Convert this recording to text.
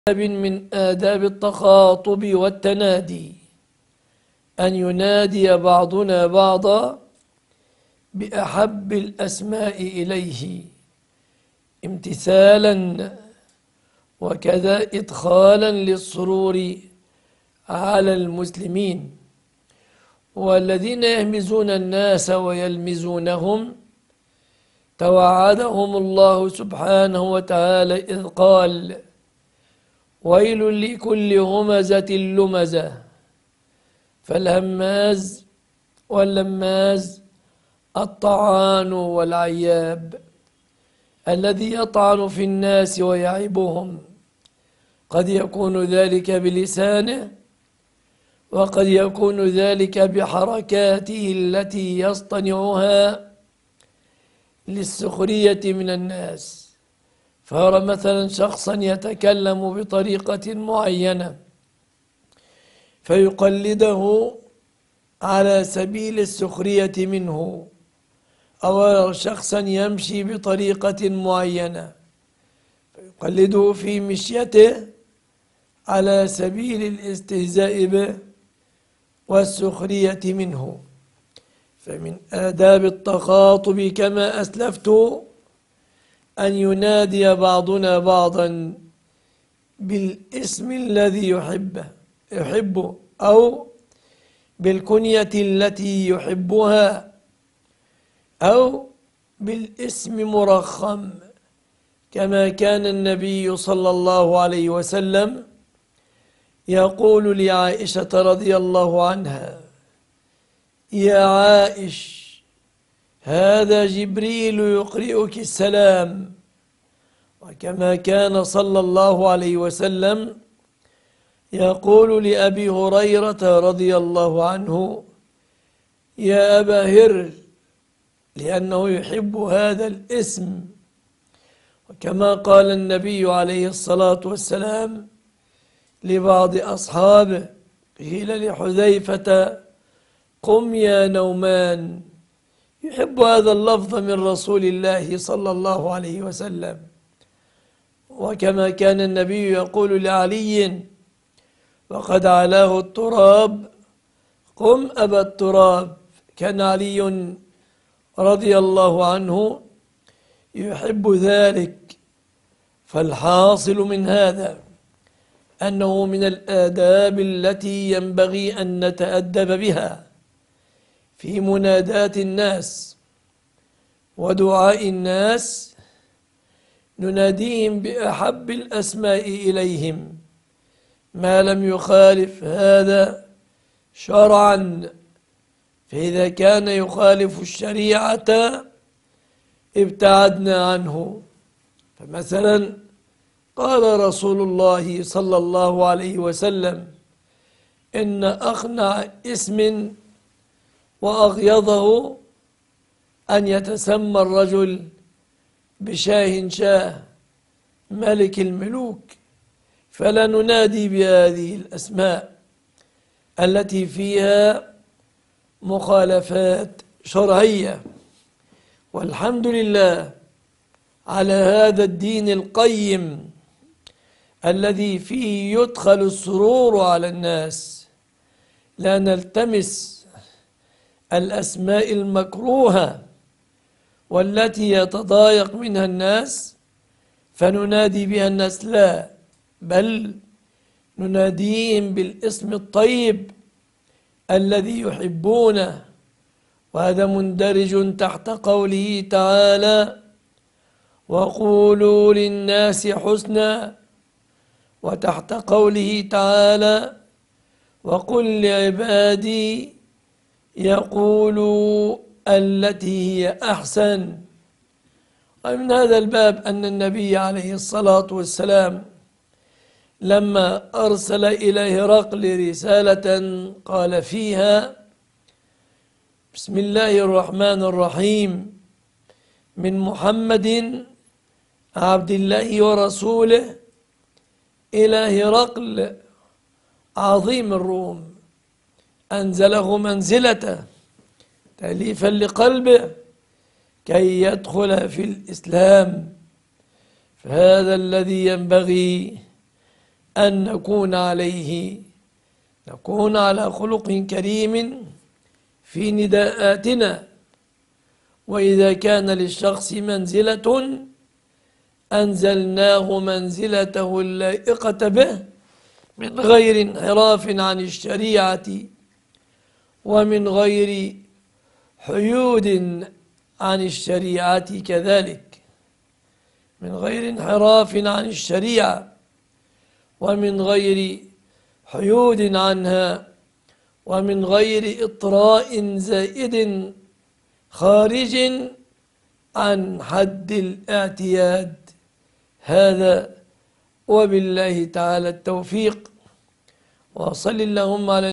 من آداب التخاطب والتنادي أن ينادي بعضنا بعضا بأحب الأسماء إليه امتثالا وكذا إدخالا للسرور على المسلمين. والذين يهمزون الناس ويلمزونهم توعدهم الله سبحانه وتعالى إذ قال: ويل لكل همزة لمزة. فالهماز واللماز الطعان والعياب الذي يطعن في الناس ويعيبهم، قد يكون ذلك بلسانه وقد يكون ذلك بحركاته التي يصطنعها للسخرية من الناس. فيرى مثلا شخصا يتكلم بطريقة معينة فيقلده على سبيل السخرية منه، أو شخصا يمشي بطريقة معينة فيقلده في مشيته على سبيل الاستهزاء به والسخرية منه. فمن آداب التخاطب كما أسلفت أن ينادي بعضنا بعضا بالاسم الذي يحبه أو بالكنية التي يحبها أو بالاسم مرخم، كما كان النبي صلى الله عليه وسلم يقول لعائشة رضي الله عنها: يا عائش، هذا جبريل يقرئك السلام. وكما كان صلى الله عليه وسلم يقول لأبي هريرة رضي الله عنه: يا أبا هرل، لأنه يحب هذا الاسم. وكما قال النبي عليه الصلاة والسلام لبعض أصحابه، قيل لحذيفة: قم يا نومان، يحب هذا اللفظ من رسول الله صلى الله عليه وسلم. وكما كان النبي يقول لعلي وقد علاه التراب: قم أبا التراب. كان علي رضي الله عنه يحب ذلك. فالحاصل من هذا أنه من الآداب التي ينبغي أن نتأدب بها في منادات الناس ودعاء الناس، نناديهم بأحب الأسماء إليهم ما لم يخالف هذا شرعا. فإذا كان يخالف الشريعة ابتعدنا عنه. فمثلا قال رسول الله صلى الله عليه وسلم: إن أخنع اسم وأغيظه أن يتسمى الرجل بشاه شاه ملك الملوك. فلا ننادي بهذه الأسماء التي فيها مخالفات شرعية. والحمد لله على هذا الدين القيم الذي فيه يدخل السرور على الناس. لا نلتمس الأسماء المكروهة والتي يتضايق منها الناس فننادي بها الناس، لا، بل نناديهم بالاسم الطيب الذي يحبونه. وهذا مندرج تحت قوله تعالى: وقولوا للناس حسنا، وتحت قوله تعالى: وقل لعبادي يقولوا التي هي أحسن. ومن هذا الباب أن النبي عليه الصلاة والسلام لما أرسل إلى هرقل رسالة قال فيها: بسم الله الرحمن الرحيم، من محمد عبد الله ورسوله إلى هرقل عظيم الروم، أنزله منزلته تأليفا لقلبه كي يدخل في الإسلام. فهذا الذي ينبغي أن نكون على خلق كريم في نداءاتنا، وإذا كان للشخص منزلة أنزلناه منزلته اللائقة به من غير انحراف عن الشريعة ومن غير حيود عن الشريعة كذلك، من غير انحراف عن الشريعة ومن غير حيود عنها ومن غير إطراء زائد خارج عن حد الاعتياد. هذا وبالله تعالى التوفيق، وصل اللهم على